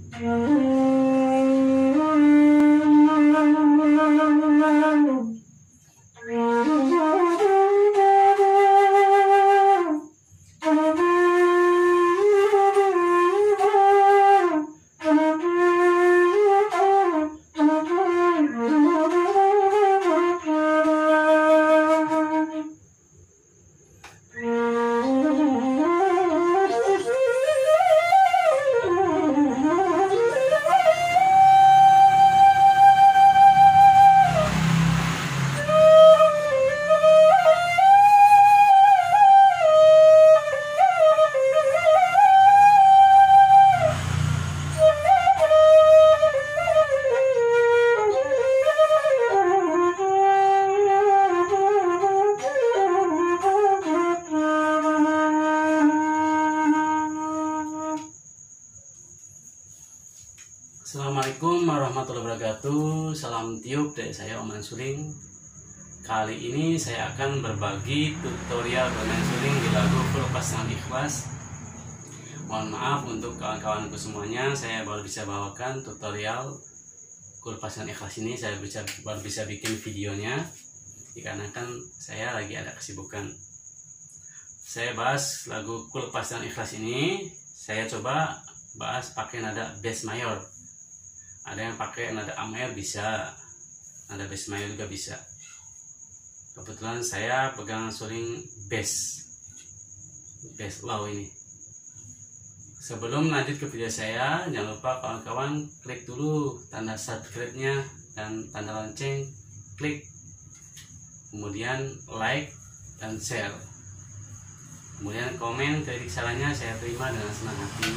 Assalamualaikum warahmatullahi wabarakatuh. Salam tiup dari saya Om Suling. Kali ini saya akan berbagi tutorial bermain suling di lagu Kulepas Dengan Ikhlas. Mohon maaf untuk kawan-kawanku semuanya, saya baru bisa bawakan tutorial Kulepas Dengan Ikhlas ini. Saya baru bisa bikin videonya dikarenakan saya lagi ada kesibukan. Saya bahas lagu Kulepas Dengan Ikhlas ini, saya coba bahas pakai nada bass mayor. Ada yang pakai nada A mayor bisa, nada bass mayor juga bisa. Kebetulan saya pegang suling bass low ini. Sebelum lanjut ke video saya, jangan lupa kawan-kawan klik dulu tanda subscribe-nya dan tanda lonceng, klik, kemudian like dan share, kemudian komen kritik sarannya saya terima dengan senang hati.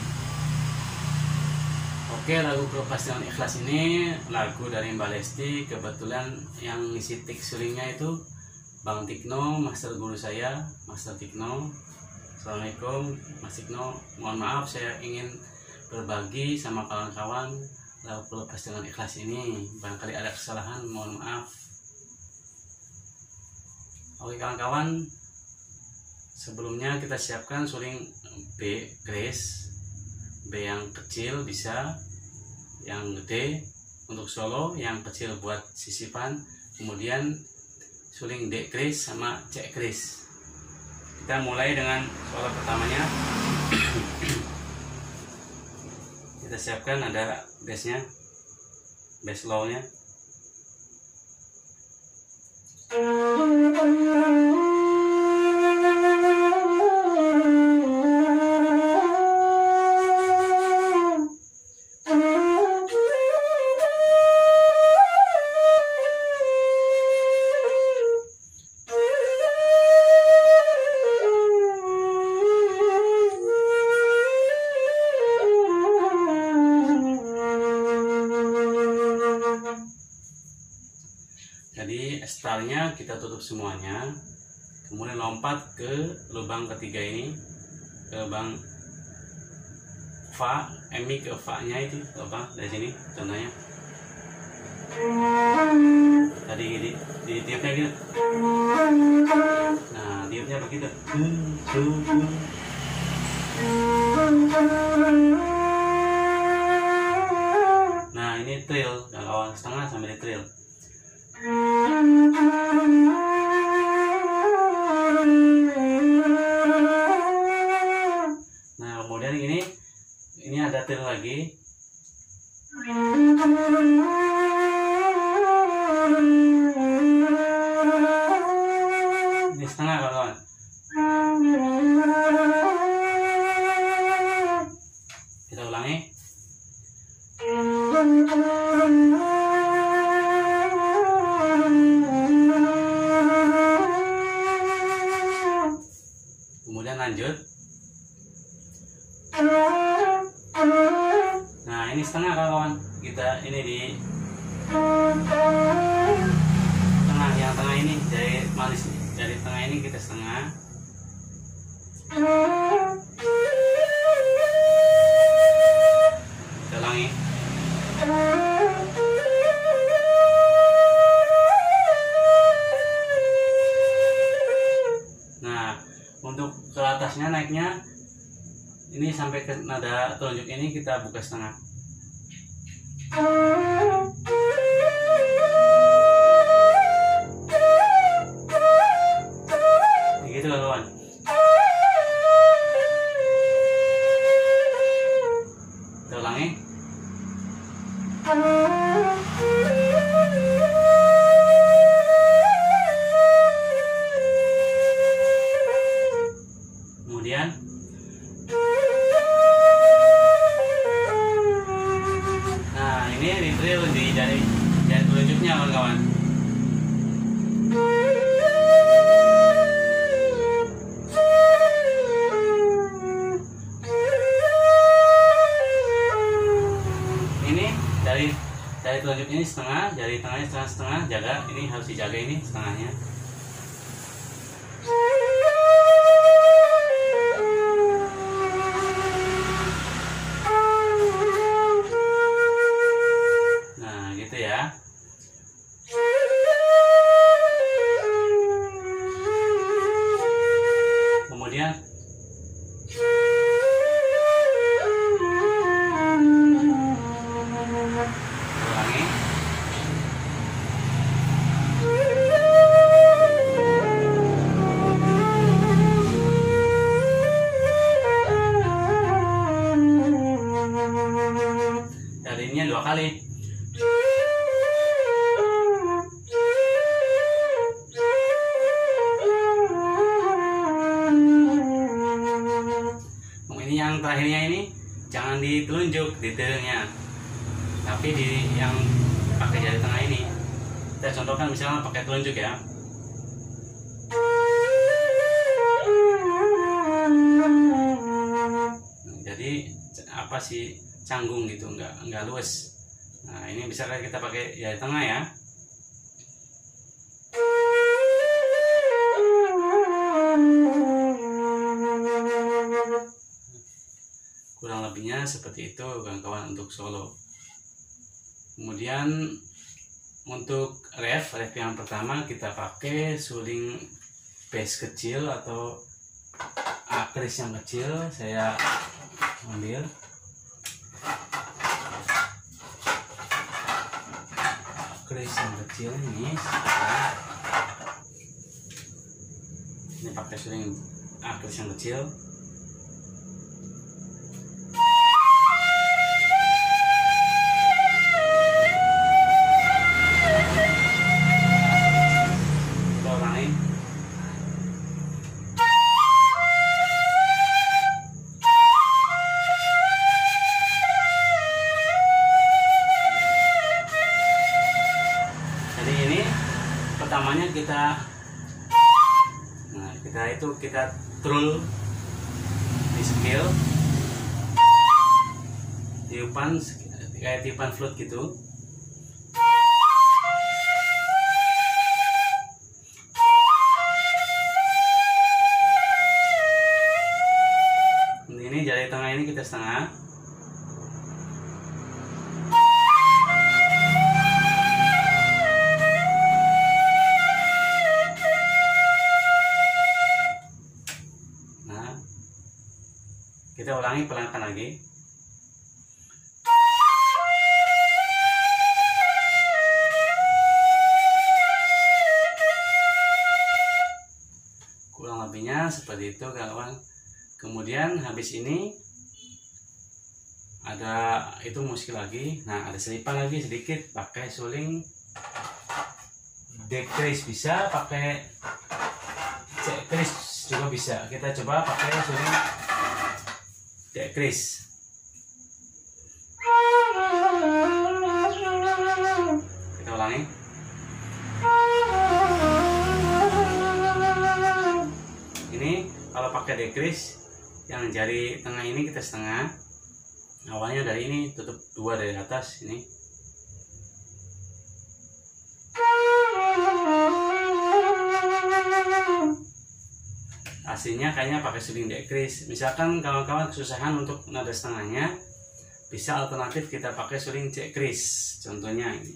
Oke, lagu Kulepas Dengan Ikhlas ini lagu dari Mbak Lesti. Kebetulan yang ngisi tik sulingnya itu Bang Tikno, master guru saya, Master Tikno. Assalamualaikum Mas Tikno. Mohon maaf, saya ingin berbagi sama kawan-kawan lagu Kulepas Dengan Ikhlas ini. Barangkali ada kesalahan, mohon maaf. Oke kawan-kawan, sebelumnya kita siapkan suling B grace. B yang kecil bisa, yang gede untuk solo, yang kecil buat sisipan, kemudian suling D grace sama C grace. Kita mulai dengan solo pertamanya. Kita siapkan ada bassnya, bass low nya. Jadi startnya kita tutup semuanya, kemudian lompat ke lubang ketiga ini, ke lubang fa, mi ke fa nya itu lubang dari sini contohnya. Tadi di tiupnya gitu. Nah tiupnya begitu. Nah ini trill, awal setengah sampai di trill. Nah kemudian ini ada trill lagi. Ini setengah kawan-kawan. Kita ulangi. Kemudian lanjut. Nah ini setengah kawan-kawan. Kita ini di tengah, yang tengah ini dari manis, dari tengah ini kita setengah. Kita ulangi. Nah untuk ke atasnya naiknya ini sampai ke nada telunjuk ini kita buka setengah. Begitu kawan. Kita ulangi. Kemudian nah ini drill dari telunjuknya kawan-kawan. Ini dari telunjuk ini setengah, jari tengahnya setengah, jaga ini, harus dijaga ini setengahnya. Nah gitu ya. Kemudian ulangi. Darinya 2 kali. Ini yang terakhirnya ini jangan ditelunjuk detailnya, tapi di yang pakai jari tengah ini. Kita contohkan misalnya pakai telunjuk ya. Jadi apa sih, canggung gitu, nggak luwes. Nah ini bisa kita pakai jari tengah ya. Kurang lebihnya seperti itu kawan-kawan untuk solo. Kemudian untuk ref yang pertama kita pakai suling bass kecil atau akris yang kecil. Saya ambil akris yang kecil ini pakai suling akris yang kecil. Pertamanya kita trul di scale, tiupan kayak tiupan flute gitu. Ini jari tengah ini kita setengah. Kita ulangi pelan-pelan lagi. Kurang lebihnya seperti itu kawan. Kemudian habis ini ada itu musik lagi. Nah ada selipan lagi sedikit pakai suling decrease, bisa pakai decrease juga bisa. Kita coba pakai suling decrease. Kita ulangi. Ini kalau pakai decrease, yang jari tengah ini kita setengah. Awalnya dari ini, tutup 2 dari atas ini. Aslinya kayaknya pakai suling decrease. Misalkan kawan-kawan kesusahan untuk nada setengahnya, bisa alternatif kita pakai suling decrease. Contohnya ini.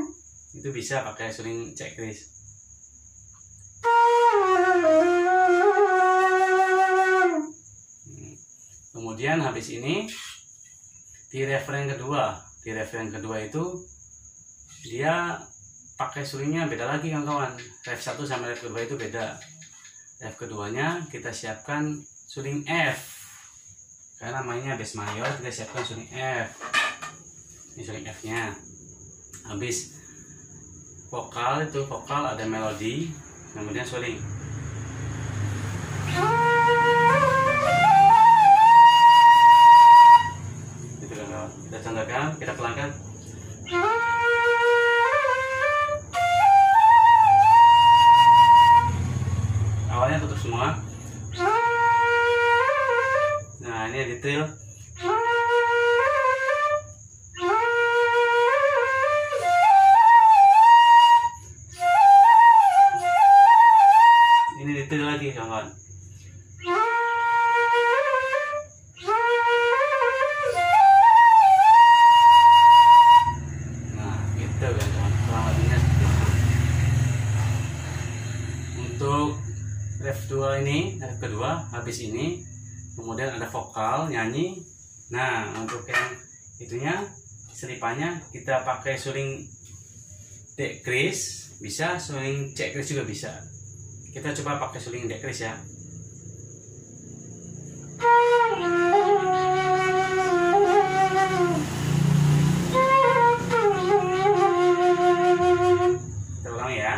Itu bisa pakai suling decrease. Kemudian habis ini di referen kedua itu dia pakai sulingnya beda lagi kawan-kawan. Ref 1 sama ref kedua itu beda. Ref keduanya kita siapkan suling F, karena mainnya bass mayor, kita siapkan suling F. Ini suling F nya. Habis vokal ada melodi, kemudian suling. Gitu kan, kita contohkan, kita pelankan. Awalnya tutup semua. Nah, ini di trill. Ini di trill lagi, kawan. Nah, gitu kan, kawan. Kurang lebihnya seperti itu. Untuk ref 2 ini, ref kedua habis ini, kemudian ada vokal nyanyi. Nah, untuk yang itunya selipannya kita pakai suling decrease, bisa suling decrease juga bisa. Kita coba pakai suling decrease ya. Kita ulang ya.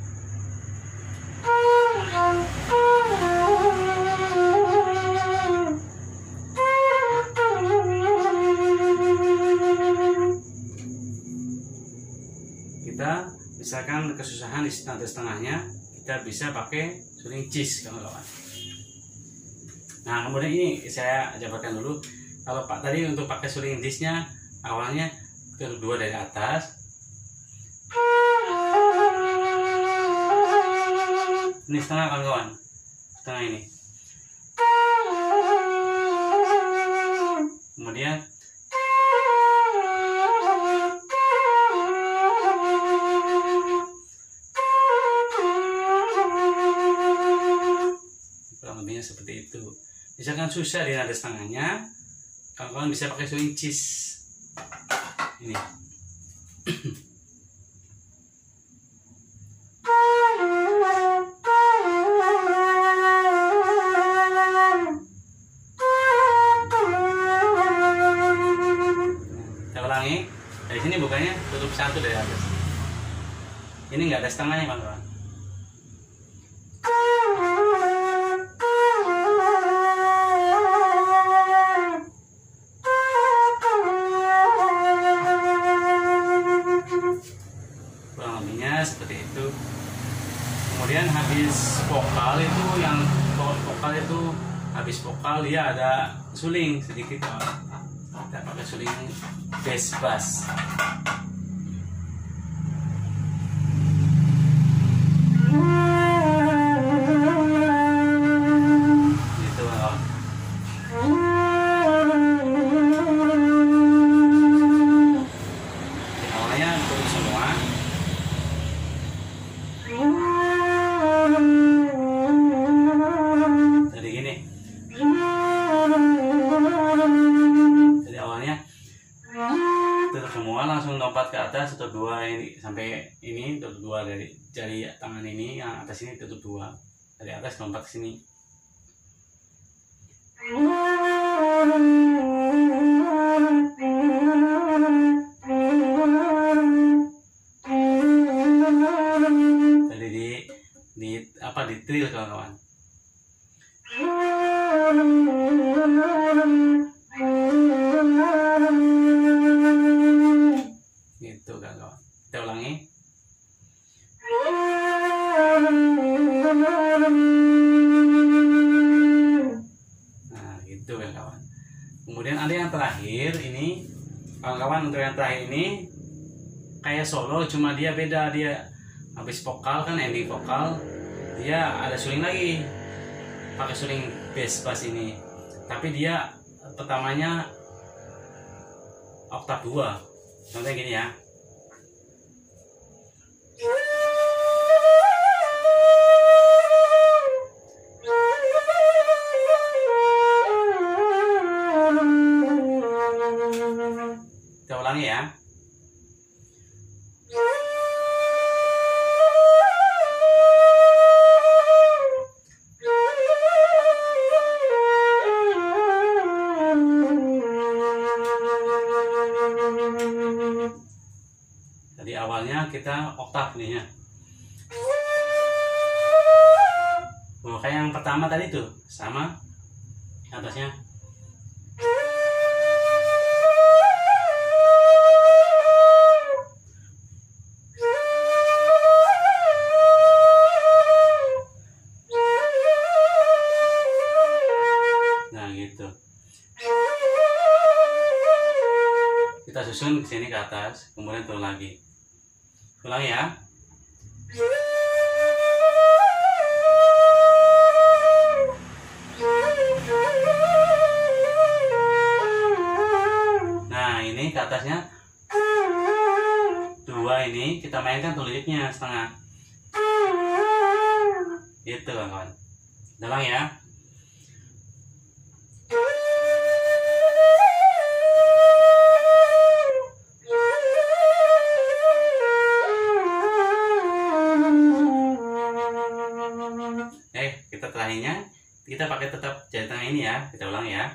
Kita misalkan kesusahan di nada setengahnya, kita bisa pakai suling cis kawan-kawan. Nah, kemudian ini saya jabarkan dulu. Kalau Pak tadi untuk pakai suling cisnya awalnya kedua dari atas. Ini setengah kawan-kawan, setengah ini. Kemudian seperti itu. Misalkan susah di nada setengahnya, kawan-kawan bisa pakai suling cis ini. Kita ulangi. Dari sini bukannya tutup satu dari atas. Ini nggak ada setengahnya kawan-kawan. Seperti itu. Kemudian habis vokal itu, yang vokal itu habis vokal dia ada suling sedikit, kita pakai suling bass. Gitu kawan. Awalnya tutup semua. Jadi awalnya tutup semua, langsung lompat ke atas, tutup dua ini sampai ini, tutup dua dari jari tangan ini, yang atas ini tutup dua, dari atas lompat ke sini. Jadi di trill kawan-kawan. Gitu kawan-kawan. Kita ulangi. Nah, gitu kawan-kawan. Kemudian ada yang terakhir ini, kawan-kawan. Untuk yang terakhir ini kayak solo, cuma dia beda. Dia habis vokal kan, ending vokal, dia ada suling lagi, pakai suling bass ini, tapi dia pertamanya oktav 2. Contohnya gini ya. oktav nih ya. Oh, kayak yang pertama tadi tuh sama atasnya. Nah gitu. Kita susun ke sini ke atas, kemudian turun lagi. Ulang ya. Nah, ini ke atasnya 2 ini kita mainkan tulisnya setengah. Gitu kawan-kawan. Ulang ya. Kita terakhirnya kita pakai tetap jari tengah ini ya. Kita ulang ya.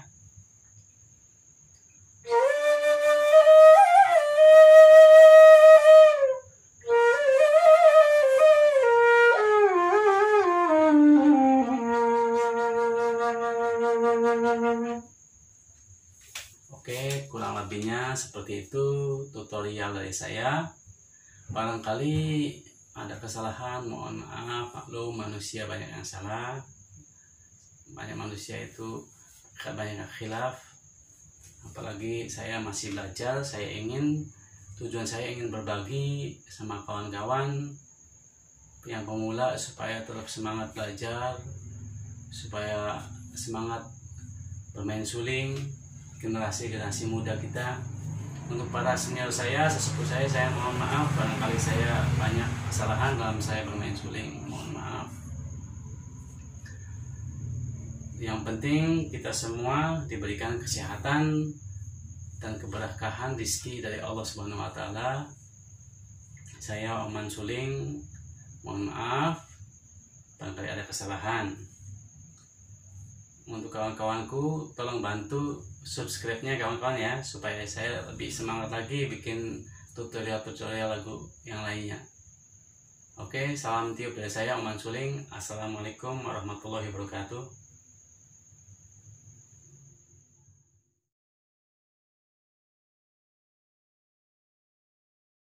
Oke, kurang lebihnya seperti itu tutorial dari saya. Barangkali ada kesalahan, mohon maaf, maklum, manusia banyak yang salah, banyak manusia itu banyak khilaf, apalagi saya masih belajar. Tujuan saya ingin berbagi sama kawan-kawan yang pemula supaya tetap semangat belajar, supaya semangat bermain suling, generasi muda kita. Untuk para senior saya, sesepuh saya mohon maaf barangkali saya banyak kesalahan dalam saya bermain suling, mohon maaf. Yang penting kita semua diberikan kesehatan dan keberkahan rezeki dari Allah Subhanahu wa taala. Saya Oman Suling, mohon maaf barangkali ada kesalahan. Untuk kawan-kawanku, tolong bantu subscribe-nya kawan-kawan ya, supaya saya lebih semangat lagi bikin tutorial lagu yang lainnya. Oke, salam tiup dari saya Oman Suling. Assalamualaikum warahmatullahi wabarakatuh.